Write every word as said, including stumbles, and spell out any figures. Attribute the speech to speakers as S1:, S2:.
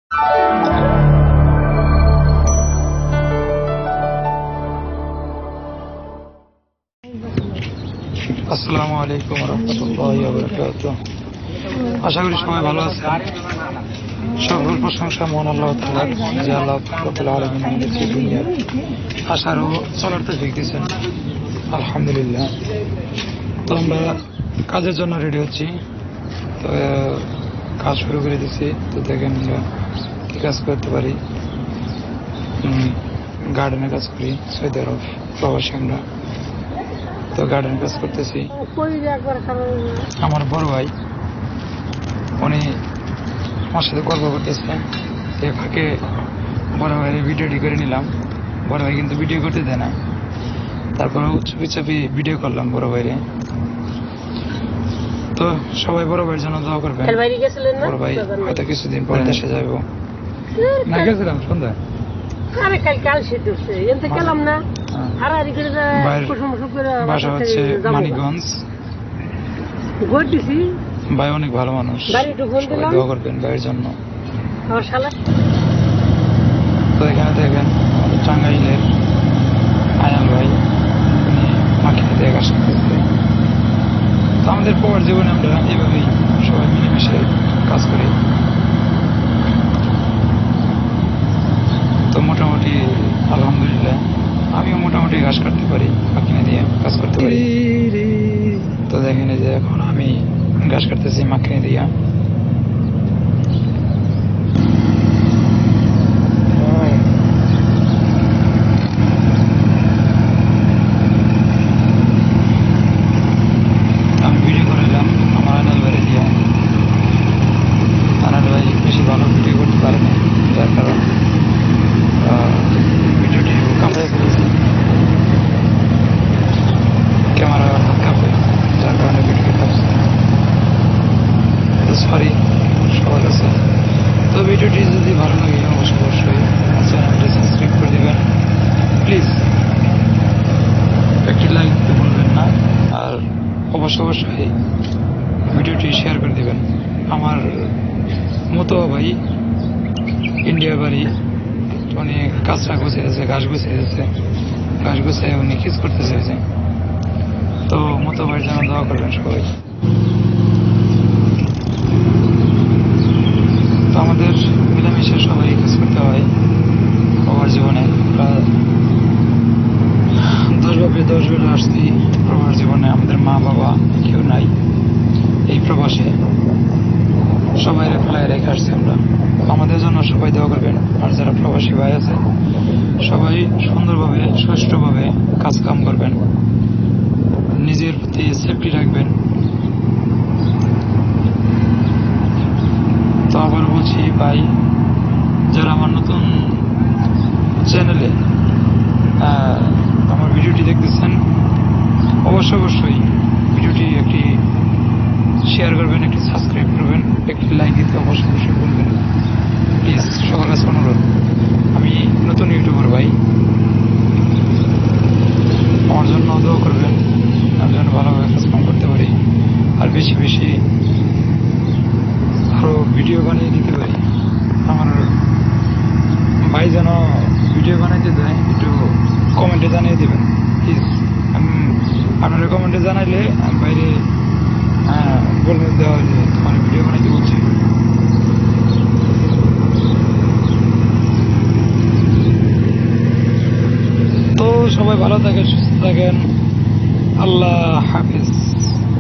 S1: আসসালামু আলাইকুম ওয়া রাহমাতুল্লাহি ওয়া বারাকাতুহু। আশা করি সবাই ভালো আছেন। সকল প্রশংসা মহান আল্লাহ তাআলার, যে আল্লাহ রাব্বুল আলামিন আমাদেরকে দুনিয়ার আসার ও চলার তৌফিক দিয়েছেন। আলহামদুলিল্লাহ। তো আমরা কাজের জন্য রেডি হচ্ছি, তো কাজ শুরু করে দিচ্ছি। তো দেখেন আমরা কি কাজ করতে পারি। গার্ডেনে কাজ করি, সৌদি আরব প্রবাসী আমরা। তো গার্ডেনে কাজ করতেছি। আমার বড় ভাই উনি আমার সাথে গল্প করতেছে, এ ফাঁকে বড় ভাইয়ের ভিডিওটি করে নিলাম। বড় ভাই কিন্তু ভিডিও করতে দেয় না, তারপরেও চুপি চাপি ভিডিও করলাম বড় ভাইরে। তো সবাই বড় ভাইয়ের জন্য দোয়া করবেন। বড় ভাই হয়তো কিছুদিন পর দেশে যাবো। না গেছিলাম সন্ধ্যায়, বাসা হচ্ছে মানিকগঞ্জ। ভাই অনেক ভালো মানুষ, দোয়া করবেন ভাইয়ের জন্য। তো এখানে দেখেন আমাদের টাঙ্গাইলের আয়াল ভাই, উনি মাখিয়ে দিয়ে কাজ করতেছে। তো আমাদের পর জীবনে আমরা এইভাবেই সবাই মিলেমিশে কাজ করি। তো মোটামুটি আলহামদুলিল্লাহ আমিও মোটামুটি কাজ করতে পারি, মাখিয়ে দিয়ে কাজ করতে পারি। তো দেখেন যে এখন আমি গাছ কাটতেছি মাখিয়ে দিয়া। আমি ভিডিও করাইলাম আমার আনাল ভাইরে দিয়া। আনাল ভাই বেশি ভালো ভিডিও করতে পারে না, যার কারণ ভিডিওটি কাঁপাই ফেলেছি, ক্যামেরা কাঁপে, যার কারণে ভিডিওটি কাঁপছে। সরি সবার কাছে। তো ভিডিওটি যদি ভালো লাগে অবশ্যই অবশ্যই চ্যানেলটি সাবস্ক্রাইব করে দেবেন প্লিজ। একটি লাইক দিতে ভুলবেন না, আর অবশ্যই অবশ্যই ভিডিওটি শেয়ার করে দেবেন। আমার মতো ভাই ইন্ডিয়া বাড়ি, উনি কাঁচরা গুছিয়েছে, ঘাস গুছিয়েছে, ঘাস গুছিয়ে উনি কিস করতে চাইছে। তো মতো ভাইয়ের জন্য দোয়া করবেন সবাই। তো আমাদের মিলেমিশে সবাই কাজ করতে হয় প্রবাস জীবনে। দশ ভাবে দশ বেলা আসছি প্রবাস জীবনে। আমাদের মা বাবা কেউ নাই এই প্রবাসে, সবাই ফেলায় রেখে আসছি আমরা। আমাদের জন্য সবাই দোয়া করবেন। আর যারা প্রবাসী ভাই আছে সবাই সুন্দরভাবে সুষ্ঠুভাবে কাজ কাম করবেন, নিজের প্রতি সেফটি রাখবেন। তো আবার বলছি ভাই, যারা আমার নতুন চ্যানেলে আমার ভিডিওটি দেখতেছেন, অবশ্যই অবশ্যই ভিডিওটি একটি শেয়ার করবেন, একটি সাবস্ক্রাইব করবেন, একটি লাইক দিতে অবশ্যই অবশ্যই বলবেন প্লিজ। সবার কাছে অনুরোধ, আমি নতুন ইউটিউবার ভাই, আমার জন্য দোয়া করবেন, আমি যেন ভালোভাবে কাজ কাম করতে পারি, আর বেশি বেশি আরো ভিডিও বানিয়ে দিতে পারি। আমার ভাই যেন ভিডিও বানাইতে দেয়, একটু কমেন্টে জানিয়ে দেবেন প্লিজ। আপনারা কমেন্টে জানাইলে আমি বাইরে হ্যাঁ বলবেন দেওয়া যে তোমার ভিডিও বানাইতে বলছি। তো সবাই ভালো থাকেন, সুস্থ থাকেন। আল্লাহ হাফিজ।